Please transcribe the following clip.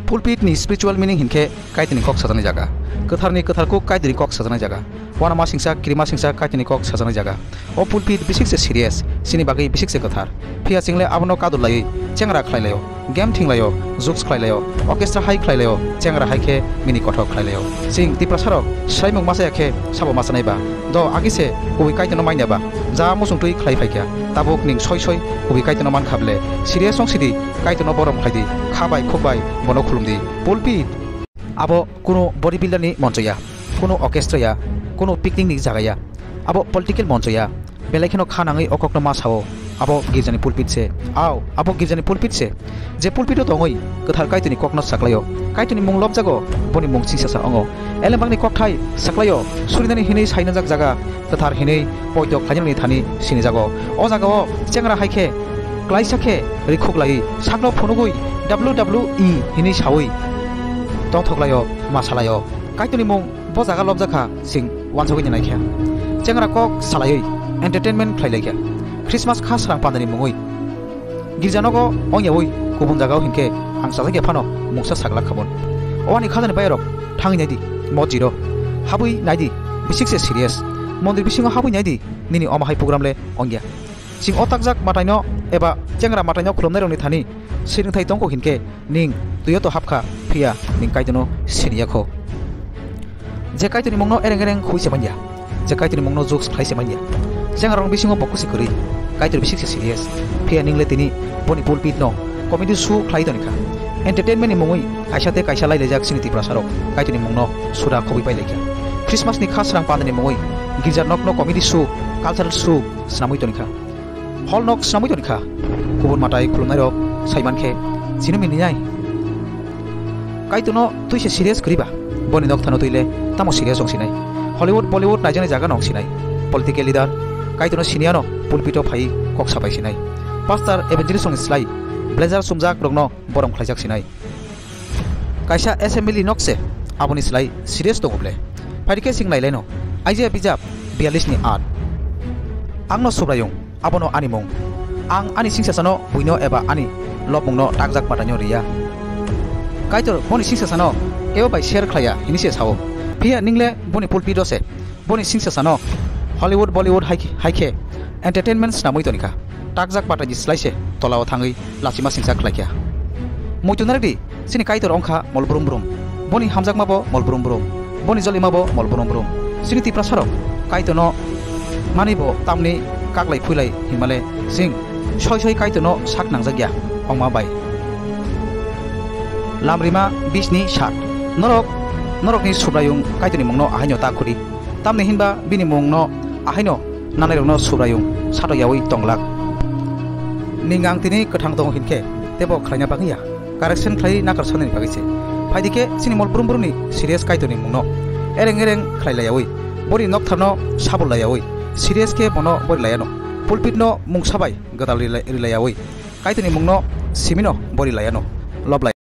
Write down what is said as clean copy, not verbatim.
pulpit ni spiritual meaning hinke kaitini kok sajana jaga ketharni ketharku kaitini kok sajana jaga wana ma singsa krima singsa kaitini kok sajana jaga o pulpit bisik se serious sini bagai bisik se kethar phia single abono kadulai chengra khlailayo game thinglayo jokes khlailayo orchestra hai khlailayo chengra haike mini kothok khlailayo sing ti prasarok saimung masa yakhe sabo masanai ba do agise ubi kaitino maina ba ja musung tui khlai phaikya tabuk ning soi soi ubi kaitino man khable serious song sidi kaitino borom khaidi khabai khobai bono khulumdi pulpit abo kuno bodybuilder ni monchoya kuno orchestra ya kuno picnic ni jagaya abo political monchoya belaikeno khanangai okokno ma sao abo girjani pulpit se abo girjani pulpit se je pulpito dongoi kethar kaitini kokno saklayo kaitini mung lob jago boni mung sisa ongo elembangni kokthai saklayo surinani hinei saina jaga kethar hinei poito khajanni thani sini jago o jago chengra haike klaisake rikhuklai sakno phonugui WWE hinei sawi tong thoklayo masalayo kaitini mung bo jaga lob jakha sing wanjogoi ni naikha chengra kok salayoi entertainment khlailaikia Christmas khas rang pandani mungoi girjanogo ongyawoi kubun jagao hinke ang sajage phano mungsa sagla khabon oani khadani bayrok thangi naidi mojiro habui naidi bisikse serious mondir bisingo habui naidi nini omahai program le ongya sing otakjak mataino eba chengra mataino khulomnai rongni thani siring thai tongko hinke ning tuyo to hapkha phia ning kaitino siniakho je kaitini mungno ereng khuise manya je kaitini mungno jokes khlaise manya jengarong bisingo bokusi kuri kaitor bisik serious phia ningle tini boni pulpit no comedy show khlai donika entertainment ni mungoi kaisate kaisa lai lejak siniti prasarok kaitini mungno sura khobi pai lekya Christmas ni khas rang pandani mungoi giljar nok no comedy show cultural show snamui donika hall nok snamui donika kubun matai khulunai rok saiman khe sinumi ninai kaitono tuise serious kriba boni nok thano tuile tamo serious ongsinai Hollywood Bollywood najane jaga nongsinai political leader kaitono siniano pulpito phai kok sabai sinai pastor evangelist song slai blazer sumjak rogno borom khlaijak sinai kaisa assembly nokse aboni slai serious dogoble phaidike sing naileno aije bijap 42 ni art angno subrayung abono animong ang ani singsasano buino eba ani lopmungno takjak patanyo riya kaitor boni singsasano ebo bai share khlaya hinise sawo phia ningle boni pulpito se boni singsasano Hollywood Bollywood haike entertainment snamui tonika takjak pataji slaise tolao thangai lasima singsa khlaikya muitunardi sini kaitor ongkha molbrum brum boni hamjak mabo molbrum brum boni joli mabo molbrum brum sini ti prasarok kaitono manibo tamni kaklai phuilai himale sing soi kaitono sak nangjagya ongma bai lamrima bisni shat norok ni subrayung kaitoni mungno ahaino ta khuri tamni hinba bini mungno ahaino nanai subrayung sato yawi tonglak ningang tini kethang tong hinke tebo khlaina bagiya correction khlai nakar sanani bagise phaidike sini molbrum brumni serious kaitoni mungno ereng khlaila yawi bori nok tharno sabul layawi serious ke bono bori layano pulpit no mungsabai gadal rilayawi kaitoni mungno simino bori layano lob